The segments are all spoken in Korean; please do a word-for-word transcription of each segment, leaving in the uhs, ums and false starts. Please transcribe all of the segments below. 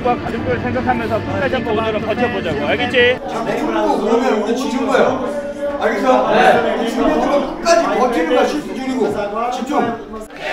가족과 가족들 생각하면서 끝까지 한번 오늘은 버텨보자고. 알겠지? 축구 그러면 우리 지는 거야. 알겠어? 네. 중요한 끝까지 버티는 거야. 실수준이고 집중.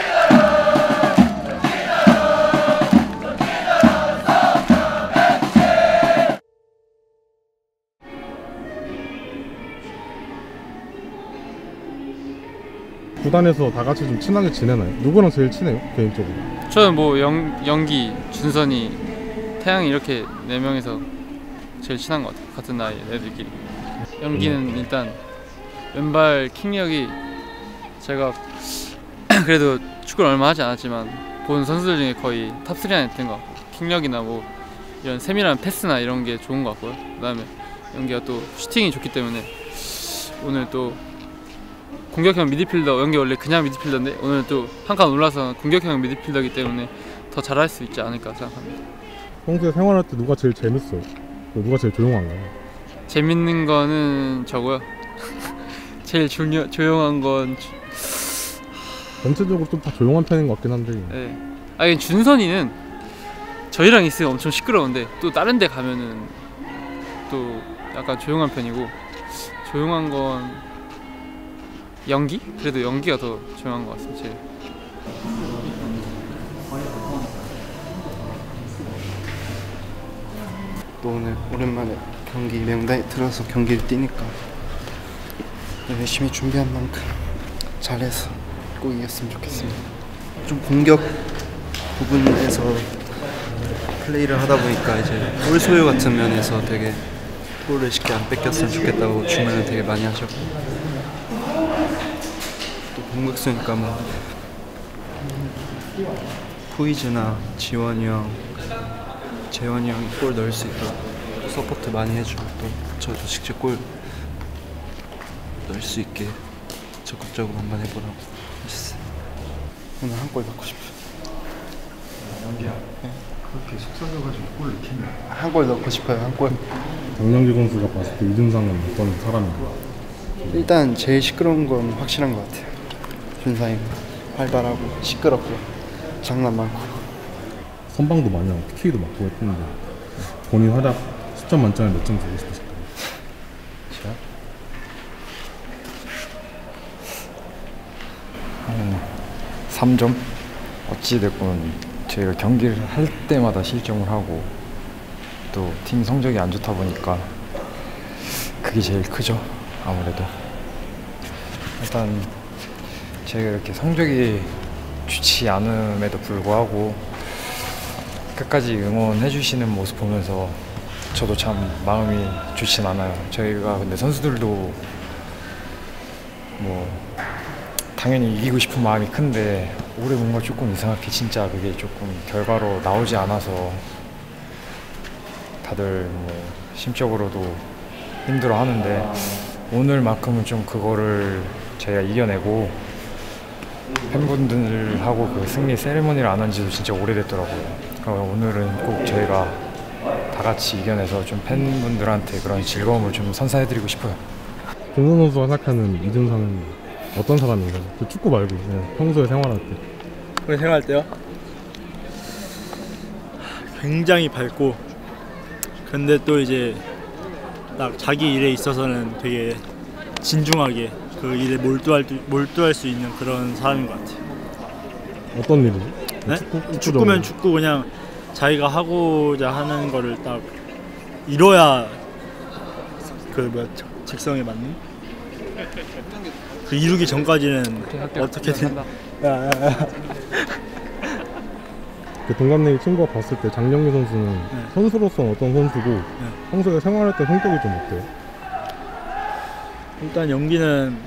구단에서 다 같이 좀 친하게 지내나요? 누구랑 제일 친해요? 개인적으로? 저는 뭐 영, 영기, 준선이, 태양이 이렇게 네 명에서 제일 친한 것 같아요. 같은 나이 애들끼리. 영기는 일단 왼발 킥력이 제가 그래도 축구를 얼마 하지 않았지만 본 선수들 중에 거의 탑삼 안에 든 것 같고, 킥력이나 뭐 이런 세밀한 패스나 이런 게 좋은 것 같고요. 그 다음에 영기가 또 슈팅이 좋기 때문에 오늘 또 공격형 미드필더, 영기 원래 그냥 미드필더인데 오늘 또 한 칸 올라서 공격형 미드필더이기 때문에 더 잘할 수 있지 않을까 생각합니다. 평소에 생활할 때 누가 제일 재밌어요? 누가 제일 조용한가요? 재밌는 거는 저고요. 제일 조녀, 조용한 건 전체적으로 좀 다 조용한 편인 것 같긴 한데. 네. 아니 준선이는 저희랑 있으면 엄청 시끄러운데 또 다른 데 가면은 또 약간 조용한 편이고, 조용한 건 연기? 그래도 연기가 더 조용한 것 같습니다. 제일. 또 오늘 오랜만에 경기 명단에 들어서 경기를 뛰니까 열심히 준비한 만큼 잘해서 꼭 이겼으면 좋겠습니다. 좀 공격 부분에서 플레이를 하다 보니까 이제 골 소유 같은 면에서 되게 골을 쉽게 안 뺏겼으면 좋겠다고 주문을 되게 많이 하셨고, 또 공격수니까 뭐 후이즈나 지원이 형, 재원이 형이 골 넣을 수 있도록 서포트 많이 해주고, 또 저도 직접 골 넣을 수 있게 적극적으로 한번 해보라고 했어요. 오늘 한 골 넣고 싶어요. 연기야, 네? 그렇게 속삭여가지고 골 넣히면 한 골 넣고 싶어요. 한 골. 장영기 선수가 봤을 때 이준상은 어떤 사람인가요? 일단 제일 시끄러운 건 확실한 것 같아요. 준상이 활발하고 시끄럽고 장난 많고 선방도 많이 하고 피케이도 맞고 했는데 본인 활약 십 점 만점에 몇 점 주고 싶으실까요? 한 삼 점? 어찌됐건 저희가 경기를 할 때마다 실점을 하고 또 팀 성적이 안 좋다 보니까 그게 제일 크죠. 아무래도 일단 저희가 이렇게 성적이 좋지 않음에도 불구하고 끝까지 응원해 주시는 모습 보면서 저도 참 마음이 좋진 않아요. 저희가 근데 선수들도 뭐 당연히 이기고 싶은 마음이 큰데 올해 뭔가 조금 이상하게 진짜 그게 조금 결과로 나오지 않아서 다들 뭐 심적으로도 힘들어 하는데, 오늘만큼은 좀 그거를 저희가 이겨내고 팬분들하고 그 승리 세레머니를 안 한 지도 진짜 오래됐더라고요. 오늘은 꼭 저희가 다 같이 이겨내서 좀 팬분들한테 그런 즐거움을 좀 선사해드리고 싶어요. 준선 선수가 생각하는 이준상은 어떤 사람인가요? 그 축구 말고 그냥 평소에 생활할 때. 오늘 생활할 때요? 굉장히 밝고, 근데 또 이제 딱 자기 일에 있어서는 되게 진중하게 그 일에 몰두할, 몰두할 수 있는 그런 사람인 것 같아요. 어떤 일이죠? 네? 축구? 축구 축구면 축구, 그냥 자기가 하고자 하는 거를 딱 이뤄야 그 뭐야 직성에 맞는? 그 이루기 전까지는 어떻게든 그 동갑내기 친구가 봤을 때 장영기 선수는 네. 선수로서는 어떤 선수고 네. 평소에 생활할 때 성격이 좀 어때요? 일단 연기는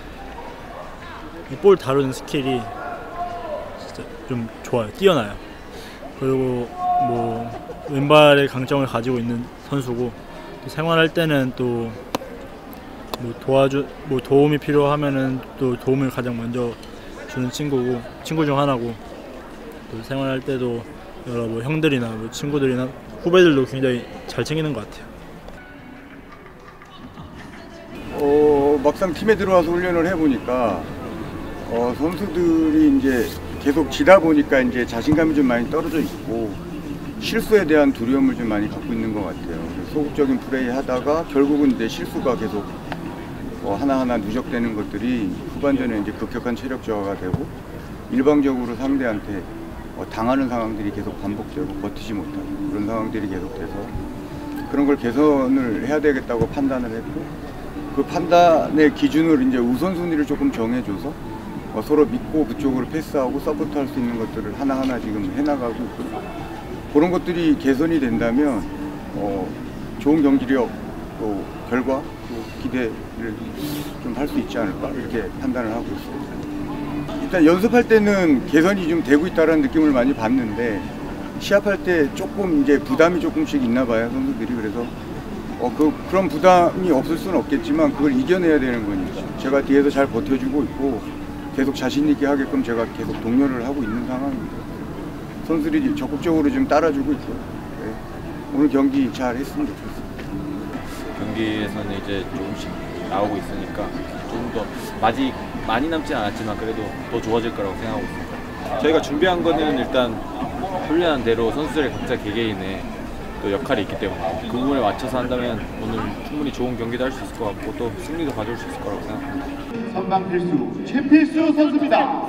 볼 다루는 스킬이 진짜 좀 좋아요. 뛰어나요. 그리고 뭐 왼발의 강점을 가지고 있는 선수고, 또 생활할 때는 또 뭐 도와주 뭐 도움이 필요하면은 또 도움을 가장 먼저 주는 친구고, 친구 중 하나고, 또 생활할 때도 여러 뭐 형들이나 뭐 친구들이나 후배들도 굉장히 잘 챙기는 것 같아요. 어, 막상 팀에 들어와서 훈련을 해보니까 어, 선수들이 이제 계속 지다 보니까 이제 자신감이 좀 많이 떨어져 있고, 실수에 대한 두려움을 좀 많이 갖고 있는 것 같아요. 소극적인 플레이 하다가 결국은 이제 실수가 계속 어, 하나하나 누적되는 것들이 후반전에 이제 급격한 체력 저하가 되고 일방적으로 상대한테 어, 당하는 상황들이 계속 반복되고 버티지 못하는 그런 상황들이 계속돼서 그런 걸 개선을 해야 되겠다고 판단을 했고 그 판단의 기준을 이제 우선순위를 조금 정해줘서 어, 서로 믿고 그쪽으로 패스하고 서포트할 수 있는 것들을 하나하나 지금 해나가고 있고 그런 것들이 개선이 된다면 어, 좋은 경기력 또 결과 또 기대를 좀 할 수 있지 않을까 이렇게 판단을 하고 있습니다. 일단 연습할 때는 개선이 좀 되고 있다는 느낌을 많이 받는데 시합할 때 조금 이제 부담이 조금씩 있나 봐요 선수들이. 그래서 어, 그, 그런 부담이 없을 수는 없겠지만 그걸 이겨내야 되는 거니까 제가 뒤에서 잘 버텨주고 있고 계속 자신 있게 하게끔 제가 계속 독려를 하고 있는 상황입니다. 선수들이 적극적으로 좀 따라주고 있고 네. 오늘 경기 잘 했으면 좋겠습니다. 경기에서는 이제 조금씩 나오고 있으니까 조금 더 아직 많이 남진 않았지만 그래도 더 좋아질 거라고 생각하고 있습니다. 저희가 준비한 거는 일단 훈련한 대로 선수들의 각자 개개인의 또 역할이 있기 때문에 그 부분에 맞춰서 한다면 오늘 충분히 좋은 경기도 할 수 있을 것 같고 또 승리도 가져올 수 있을 거라고 생각합니다. 선방 필수 최필수 선수입니다.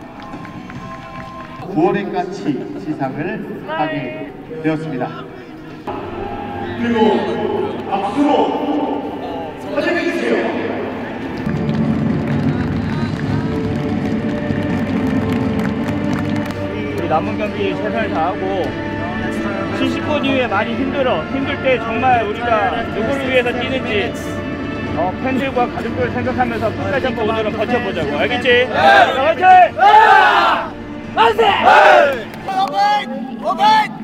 구월에까지 시상을 하게 되었습니다. 그리고 박수로 환영해 주세요. 우리 남은 경기 최선을 다하고 칠십 분 이후에 많이 힘들어 힘들 때 정말 우리가 누구를 위해서 뛰는지 어, 팬들과 가족들을 생각하면서 끝까지 한번 오늘은 버텨보자고. 알겠지? 네! 화이팅! 만세! 오백! 오백!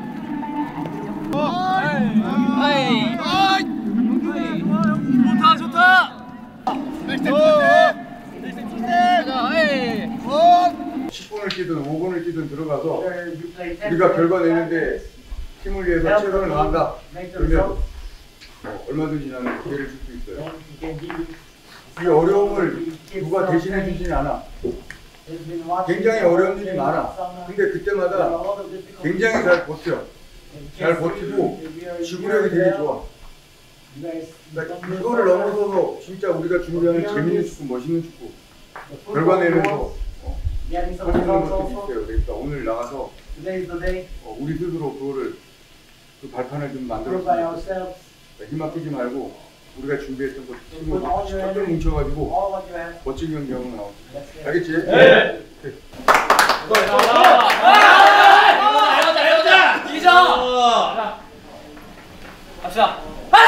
좋다 좋다! 십 분을 뛰든 오 분을 뛰든 들어가서 우리가 결과 내는데 팀을 위해서 최선을 다한다. 그러면 어, 얼마든지 나는 기회를 줄 수 있어요. 이 어려움을 누가 대신해 주진 않아. 굉장히 어려운 일이 많아. 근데 그때마다 굉장히 잘 버텨. 잘 버티고 지구력이 되게 좋아. 그러니까 이거를 넘어서서 진짜 우리가 준비하는 재밌는 축구, 멋있는 축구 결과 내면서 어, 하는 것들이 있어요. 그러니까 오늘 나가서 어, 우리 스스로 그거를 그 발판을 좀 만들어서 힘 아끼지 말고 우리가 준비했던 것 팀을 쫙 뭉쳐가지고 멋진 경기하고 나오자. 알겠지? 네. 이기자! 갑시다.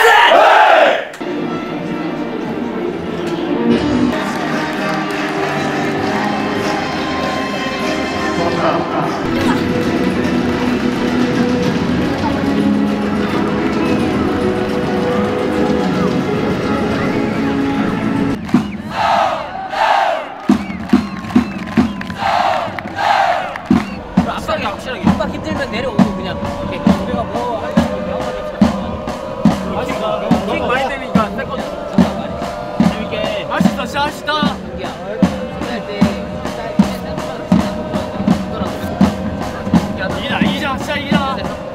확실하게 확실하게 막 힘들면 내려오고 그냥 이렇게 우리가 뭐 하려고 킥 많이 되니까 세컨드 재밌게 맛있다 진짜 맛있다. 이기자 이기자 진짜 이기자.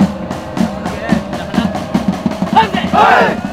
안돼.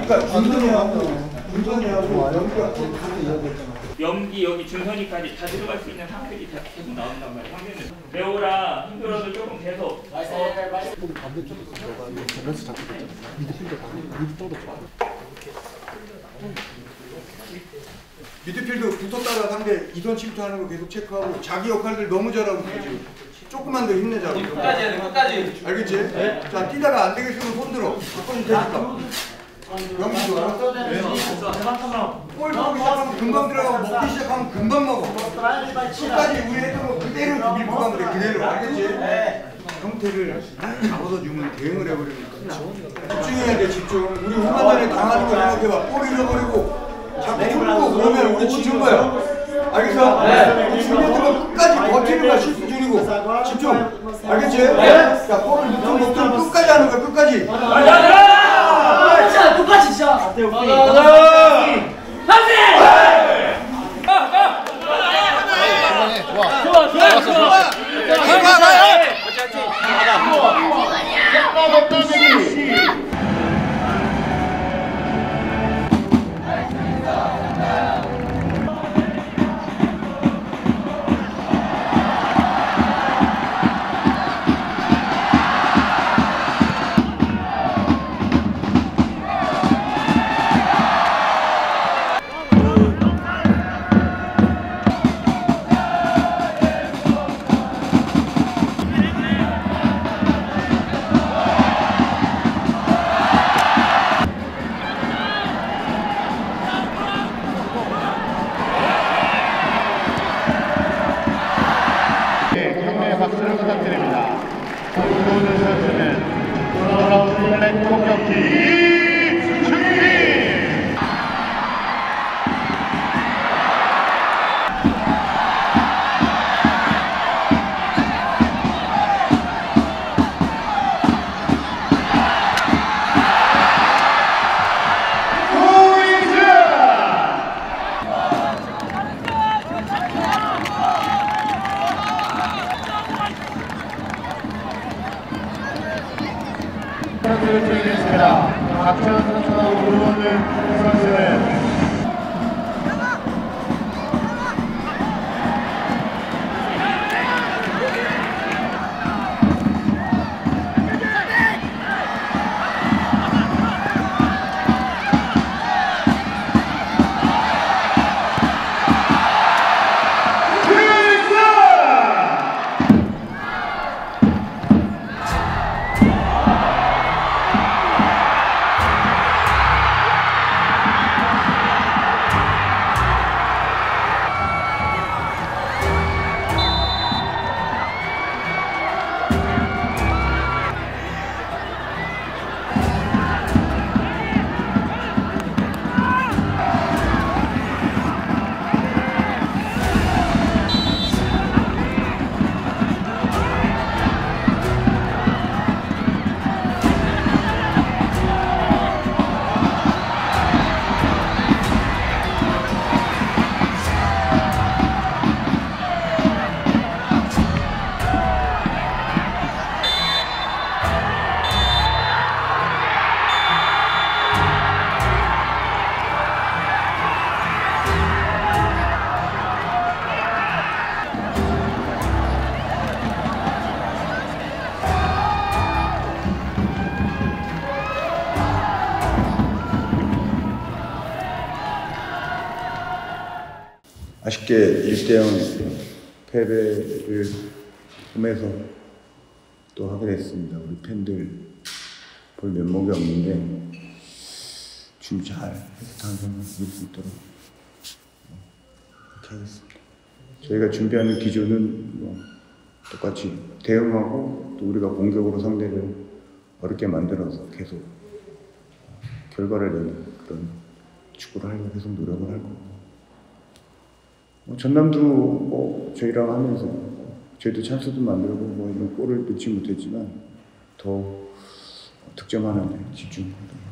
그러니까 준선이하고 준선이하고 연기가 그렇게 이야기했잖아. 연기 여기 준선이까지 다 들어갈 수 있는 상들이 다 계속 나온단 말이야. 상대는 레오라 힘들어도 조금 계속. 어. 반대쪽에서 너가 이거 밸런스 잡고 있잖아. 미드필더 가 미드 떠도 좋아. 미드필더 붙었다가 상대 이선 침투하는 거 계속 체크하고 자기 역할들 너무 잘하고 있지. 조금만 더 힘내자고. 끝까지 해야 돼, 끝까지. 알겠지? 네. 자, 뛰다가 안 되겠으면 손 들어. 손이 되니까. 연기 좋아. 골 먹기 시작하면 금방 들어가고 먹기 시작하면 금방 먹어. 끝까지 우리 했던 거 그대로 밀고 가면 돼. 그대로. 알겠지? 형태를 잡아서 주면 대응을 해버리니까. 집중해야 돼, 집중. 우리 후반전에 당하는 거 생각해봐. 골 잃어버리고 자꾸 풀고 그러면 우리 지는 거야. 알겠어? 네. 중요한 끝까지 버티는 거야. 실수 중이고. 집중. 알겠지? 네. 자, 볼을 넣든 먹든 끝까지 하는 거야. 끝까지. 아, 진짜 똑같이 진짜. 아, 오케이. 좋아, 좋아, 좋아. 좋아. 박수를 부탁드립니다. 모든 선수는 돌아온 플랫 공격기 준비! 선수를 준비했습니다. 박찬 선수와 오르는 선수는 아쉽게 일 대 영 패배를 홈에서 또 하게 됐습니다. 우리 팬들 볼 면목이 없는데 좀 잘 해서 다음 경기 이길 수 있도록 그렇게 하겠습니다. 저희가 준비하는 기조는 뭐 똑같이 대응하고 또 우리가 공격으로 상대를 어렵게 만들어서 계속 결과를 내는 그런 축구를 하려고 계속 노력을 할 거고, 뭐 전남도 뭐 저희랑 하면서 저희도 찬스도 만들고 뭐 이런 골을 넣지 못했지만 더 득점하는 데 집중하도록